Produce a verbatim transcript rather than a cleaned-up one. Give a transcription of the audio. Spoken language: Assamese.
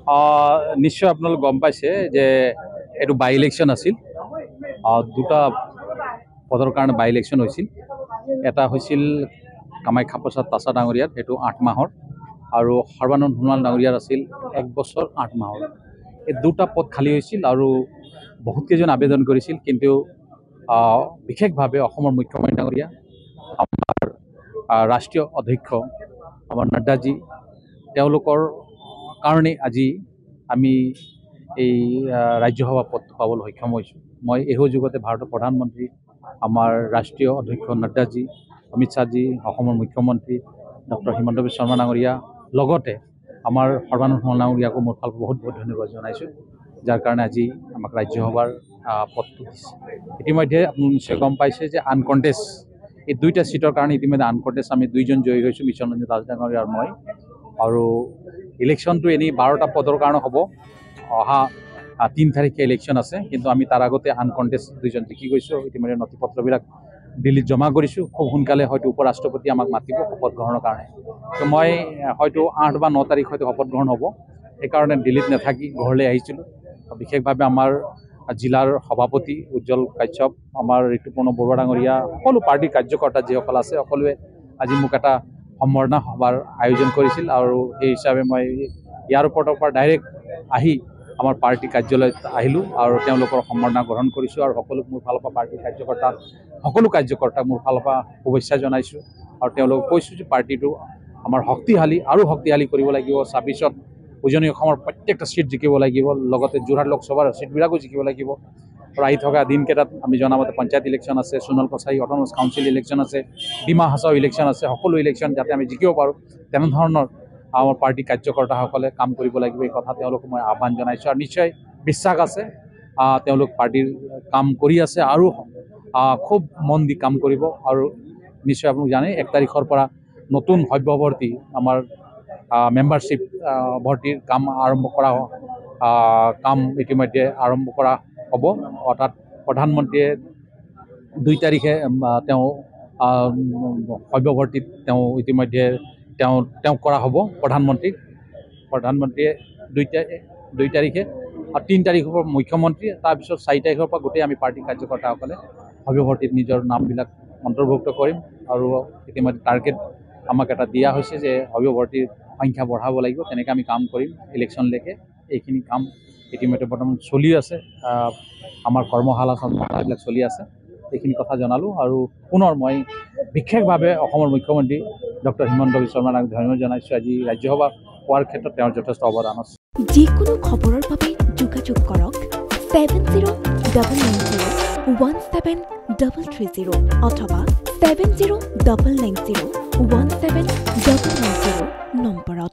নিশ্চয় আপোনালোক গম পাইছে যে এইটো বাই ইলেকশ্যন আছিল। দুটা পদৰ কাৰণে বাই ইলেকশ্যন হৈছিল। এটা হৈছিল কামাখ্যা প্ৰসাদ তাছা ডাঙৰীয়াৰ, সেইটো আঠ মাহৰ, আৰু সৰ্বানন্দ সোণোৱাল ডাঙৰীয়াৰ আছিল এক বছৰ আঠ মাহৰ। এই দুটা পদ খালী হৈছিল আৰু বহুতকেইজন আবেদন কৰিছিল, কিন্তু বিশেষভাৱে অসমৰ মুখ্যমন্ত্ৰী ডাঙৰীয়া, আমাৰ ৰাষ্ট্ৰীয় অধ্যক্ষ আমাৰ নাড্ডাজী, তেওঁলোকৰ কাৰণে আজি আমি এই ৰাজ্যসভা পদটো পাবলৈ সক্ষম হৈছোঁ। মই এই সুযোগতে ভাৰতৰ প্ৰধানমন্ত্ৰী, আমাৰ ৰাষ্ট্ৰীয় অধ্যক্ষ নাড্ডাজী, অমিত শ্বাহজী, অসমৰ মুখ্যমন্ত্ৰী ডক্টৰ হিমন্ত বিশ্ব শৰ্মা ডাঙৰীয়া, লগতে আমাৰ সৰ্বানন্দ সোণোৱাল ডাঙৰীয়াকো মোৰ ফালৰ বহুত বহুত ধন্যবাদ জনাইছোঁ, যাৰ কাৰণে আজি আমাক ৰাজ্যসভাৰ পদটো দিছে। ইতিমধ্যে আপুনি নিশ্চয় গম পাইছে যে আনকণ্টেষ্ট এই দুইটা চিটৰ কাৰণে ইতিমধ্যে আনকণ্টেষ্ট আমি দুইজন জয়ী হৈছোঁ, মিছন ৰঞ্জিত দাস ডাঙৰীয়া আৰু মই। আৰু ইলেকশ্যনটো এনেই বাৰটা পদৰ কাৰণে হ'ব। অহা তিনি তাৰিখে ইলেকশ্যন আছে, কিন্তু আমি তাৰ আগতে আনকণ্টেষ্ট দুইজন জিকি গৈছোঁ। ইতিমধ্যে নথি পত্ৰবিলাক দিল্লীত জমা কৰিছোঁ। খুব সোনকালে হয়তো উপ ৰাষ্ট্ৰপতি আমাক মাতিব শপত গ্ৰহণৰ কাৰণে। তো মই হয়তো আঠ বা ন তাৰিখ হয়তো শপত গ্ৰহণ হ'ব, সেইকাৰণে দিল্লীত নাথাকি ঘৰলৈ আহিছিলোঁ। বিশেষভাৱে আমাৰ জিলাৰ সভাপতি উজ্জ্বল কাশ্যপ, আমাৰ ঋতুপৰ্ণ বৰুৱা ডাঙৰীয়া, সকলো পাৰ্টীৰ কাৰ্যকৰ্তা যিসকল আছে, সকলোৱে আজি মোক এটা সম্বৰ্ধনা সভাৰ আয়োজন কৰিছিল, আৰু সেই হিচাপে মই এয়াৰপৰ্টৰ পৰা ডাইৰেক্ট আহি আমাৰ পাৰ্টী কাৰ্যালয়ত আহিলোঁ আৰু তেওঁলোকৰ সম্বৰ্ধনা গ্ৰহণ কৰিছোঁ। আৰু সকলো মোৰ ফালৰ পৰা পাৰ্টীৰ কাৰ্যকৰ্তা সকলো কাৰ্যকৰ্তাক মোৰ ফালৰ পৰা শুভেচ্ছা জনাইছোঁ, আৰু তেওঁলোকক কৈছোঁ যে পাৰ্টীটো আমাৰ শক্তিশালী আৰু শক্তিশালী কৰিব লাগিব। ছাব্বিছত উজনি অসমৰ প্ৰত্যেকটা চিট জিকিব লাগিব, লগতে যোৰহাট লোকসভাৰ চিটবিলাকো জিকিব লাগিব। আৰু আহি থকা দিনকেইটাত আমি জনামতে পঞ্চায়ত ইলেকশ্যন আছে, Sonowal Kachari autonomous council election আছে, ডিমা হাছাও ইলেকশ্যন আছে। সকলো ইলেকশ্যন যাতে আমি জিকিব পাৰোঁ, তেনেধৰণৰ আমাৰ পাৰ্টী কাৰ্যকৰ্তাসকলে কাম কৰিব লাগিব, এই কথা তেওঁলোকক মই আহ্বান জনাইছোঁ। আৰু নিশ্চয় বিশ্বাস আছে তেওঁলোক পাৰ্টীৰ কাম কৰি আছে আৰু খুব মন দি কাম কৰিব। আৰু নিশ্চয় আপোনালোক জানে এক তাৰিখৰ পৰা নতুন সভ্যভৰ্তি আমাৰ মেম্বাৰশ্বিপ ভৰ্তিৰ কাম আৰম্ভ কৰা কাম ইতিমধ্যে আৰম্ভ কৰা হ'ব। অৰ্থাৎ প্ৰধানমন্ত্ৰীয়ে দুই তাৰিখে তেওঁ সভ্যভৰ্তিত তেওঁ ইতিমধ্যে তেওঁ তেওঁক কৰা হ'ব প্ৰধানমন্ত্ৰীক। প্ৰধানমন্ত্ৰীয়ে দুই দুই তাৰিখে আৰু তিনি তাৰিখৰ পৰা মুখ্যমন্ত্ৰী, তাৰপিছত চাৰি তাৰিখৰ পৰা গোটেই আমি পাৰ্টী কাৰ্যকৰ্তাসকলে সভ্যভৰ্তিত নিজৰ নামবিলাক অন্তৰ্ভুক্ত কৰিম। আৰু ইতিমধ্যে টাৰ্গেট আমাক এটা দিয়া হৈছে যে সভ্যভৰ্তিৰ সংখ্যা বঢ়াব লাগিব, তেনেকৈ আমি কাম কৰিম ইলেকশ্যনলৈকে। এইখিনি কাম ইতিমধ্যে বৰ্তমান চলি আছে, আমাৰ কৰ্মশালা চৰ্মশালাবিলাক চলি আছে। এইখিনি কথা জনালোঁ, আৰু পুনৰ মই বিশেষভাৱে অসমৰ মুখ্যমন্ত্ৰী ডক্টৰ হিমন্ত বিশ্ব শৰ্মা ডাঙৰীয়াক ধন্যবাদ জনাইছোঁ। আজি ৰাজ্যসভা পোৱাৰ ক্ষেত্ৰত তেওঁৰ যথেষ্ট অৱদান আছে। যিকোনো খবৰৰ বাবে যোগাযোগ কৰক seven zero' double nine zero' one seven double three zero' অথবা seven zero' double nine zero' one seven double nine zero' নম্বৰত।